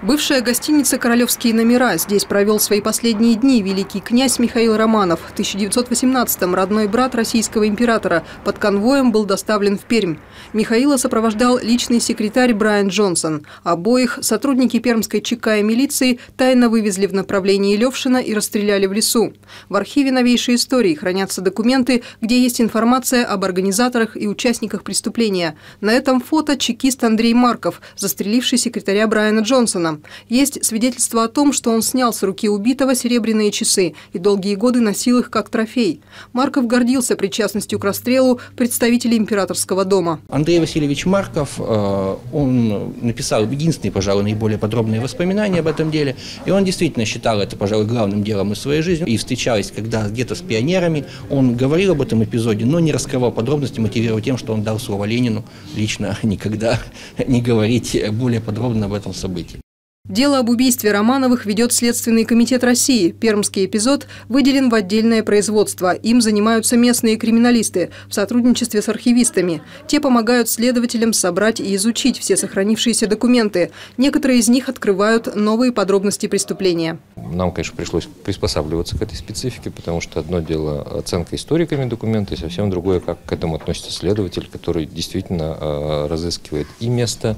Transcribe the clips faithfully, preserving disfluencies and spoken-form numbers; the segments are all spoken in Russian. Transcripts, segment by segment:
Бывшая гостиница «Королевские номера». Здесь провел свои последние дни великий князь Михаил Романов. В тысяча девятьсот восемнадцатом родной брат российского императора под конвоем был доставлен в Пермь. Михаила сопровождал личный секретарь Брайан Джонсон. Обоих сотрудники пермской ЧК и милиции тайно вывезли в направлении Левшина и расстреляли в лесу. В архиве новейшей истории хранятся документы, где есть информация об организаторах и участниках преступления. На этом фото чекист Андрей Марков, застреливший секретаря Брайана Джонсона. Есть свидетельство о том, что он снял с руки убитого серебряные часы и долгие годы носил их как трофей. Марков гордился причастностью к расстрелу представителей императорского дома. Андрей Васильевич Марков, он написал единственные, пожалуй, наиболее подробные воспоминания об этом деле. И он действительно считал это, пожалуй, главным делом из своей жизни. И встречаясь, когда где-то с пионерами, он говорил об этом эпизоде, но не раскрывал подробности, мотивируя тем, что он дал слово Ленину лично никогда не говорить более подробно об этом событии. Дело об убийстве Романовых ведет Следственный комитет России. Пермский эпизод выделен в отдельное производство. Им занимаются местные криминалисты в сотрудничестве с архивистами. Те помогают следователям собрать и изучить все сохранившиеся документы. Некоторые из них открывают новые подробности преступления. Нам, конечно, пришлось приспосабливаться к этой специфике, потому что одно дело оценка историками документа, и совсем другое, как к этому относится следователь, который действительно разыскивает и место,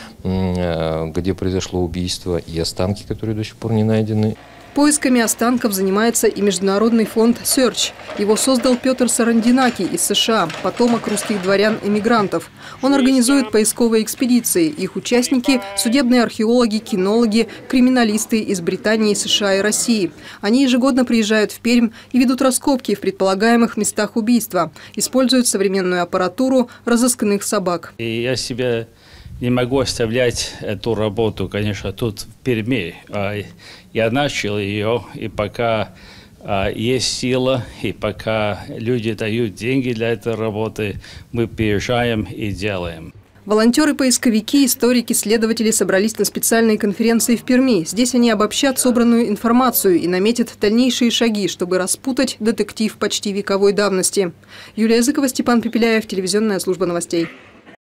где произошло убийство, и останки, которые до сих пор не найдены. Поисками останков занимается и международный фонд «Серч». Его создал Петр Сарандинаки из США, потомок русских дворян-эмигрантов. Он организует поисковые экспедиции. Их участники – судебные археологи, кинологи, криминалисты из Британии, США и России. Они ежегодно приезжают в Пермь и ведут раскопки в предполагаемых местах убийства. Используют современную аппаратуру разысканных собак. И я себя не могу оставлять эту работу, конечно, тут в Перми. Я начал ее, и пока есть сила, и пока люди дают деньги для этой работы, мы приезжаем и делаем. Волонтеры-поисковики, историки, следователи собрались на специальной конференции в Перми. Здесь они обобщат собранную информацию и наметят дальнейшие шаги, чтобы распутать детектив почти вековой давности. Юлия Языкова, Степан Пепеляев, телевизионная служба новостей.